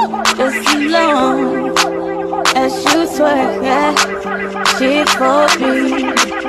just as long as you swear, yeah, she's for me.